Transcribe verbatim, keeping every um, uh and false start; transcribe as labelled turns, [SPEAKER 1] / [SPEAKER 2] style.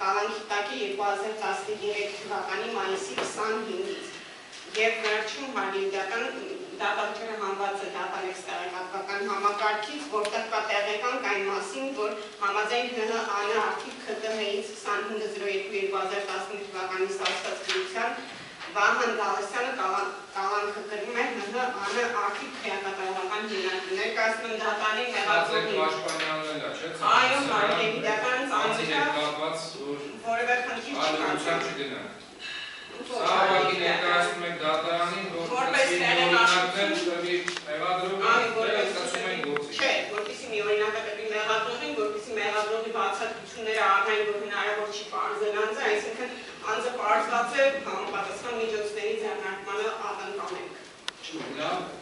[SPEAKER 1] կալանքի տակի երկու հազար տասներեք թվականի մայիսի քսանհինգից և վերջում հարյուրյական դատավճիռը հանված է դատարկ տեղեկատվական համակարգից, որտեղ կա տեղեկանք այն մասին, որ համաձայն ՀՀ ԱՆ արդիվ Ք Տ Հ-ից քսանհինգ զրո երկու երկու հազար տասնութ թվականի ստացված դրության Վահան Գալստյանը կալանքը կրում է ՀՀ ԱՆ արդիվ քրեակատարողական հիմնարկի ներկայացնում դատարանի մեղադրողին։ Այո, հարկեվիդական ծանոթ որևէ խնդիր չկա։
[SPEAKER 2] Սա ուղղակի ներկայացնում ենք դատարանին, որպեսզի միօրինակներ տրվի մեղադրողին, ներկայացնում ենք գործին։
[SPEAKER 1] Չէ, որպեսզի միօրինակը տրվի մեղադրողին, որպեսզի մեղադրողի բացատրությունները առնային, որ հնարավոր չի պարզել անձը, այսինքն անձը պարզված է համապատասխան միջոցների ձեռնարկմանը ակնկալենք։